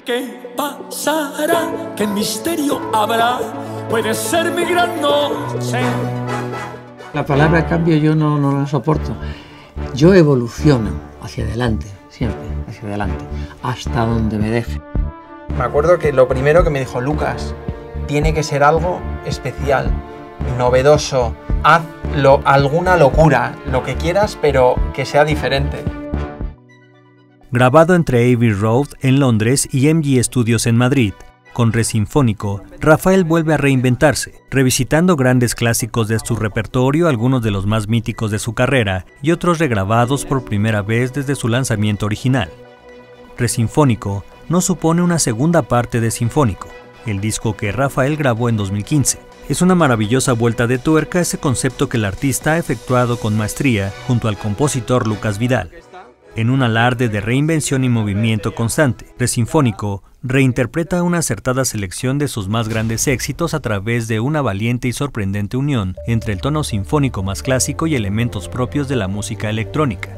¿Qué pasará? ¿Qué misterio habrá? Puede ser mi gran noche. La palabra cambio yo no la soporto. Yo evoluciono hacia adelante, siempre hacia adelante, hasta donde me deje. Me acuerdo que lo primero que me dijo Lucas, tiene que ser algo especial, novedoso, hazlo, alguna locura, lo que quieras, pero que sea diferente. Grabado entre Abbey Road en Londres y MG Studios en Madrid, con Resinfónico, Rafael vuelve a reinventarse, revisitando grandes clásicos de su repertorio, algunos de los más míticos de su carrera y otros regrabados por primera vez desde su lanzamiento original. Resinfónico no supone una segunda parte de Sinfónico, el disco que Rafael grabó en 2015. Es una maravillosa vuelta de tuerca a ese concepto que el artista ha efectuado con maestría junto al compositor Lucas Vidal. En un alarde de reinvención y movimiento constante, Resinfónico reinterpreta una acertada selección de sus más grandes éxitos a través de una valiente y sorprendente unión entre el tono sinfónico más clásico y elementos propios de la música electrónica.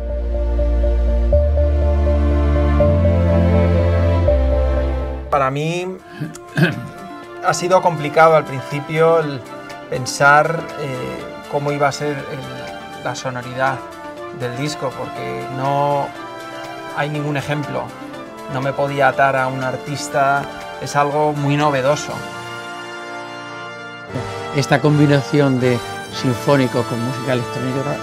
Para mí ha sido complicado al principio el pensar cómo iba a ser la sonoridad del disco, porque no hay ningún ejemplo, no me podía atar a un artista, es algo muy novedoso. Esta combinación de sinfónico con música electrónica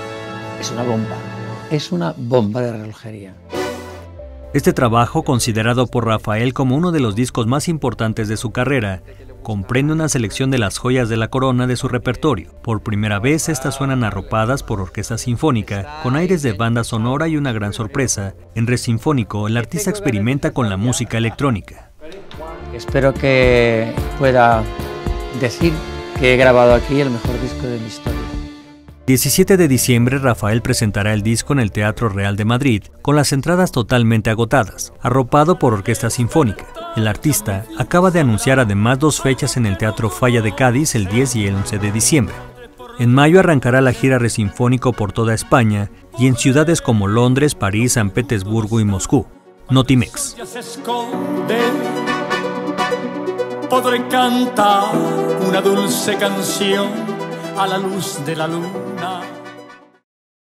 es una bomba de relojería. Este trabajo, considerado por Rafael como uno de los discos más importantes de su carrera, comprende una selección de las joyas de la corona de su repertorio. Por primera vez, estas suenan arropadas por orquesta sinfónica, con aires de banda sonora y una gran sorpresa. En Resinfónico, el artista experimenta con la música electrónica. Espero que pueda decir que he grabado aquí el mejor disco de mi historia. 17 de diciembre, Rafael presentará el disco en el Teatro Real de Madrid, con las entradas totalmente agotadas, arropado por orquesta sinfónica. El artista acaba de anunciar además 2 fechas en el Teatro Falla de Cádiz el 10 y el 11 de diciembre. En mayo arrancará la gira Resinfónico por toda España y en ciudades como Londres, París, San Petersburgo y Moscú. Notimex. Podré cantar una dulce canción a la luz de la luz.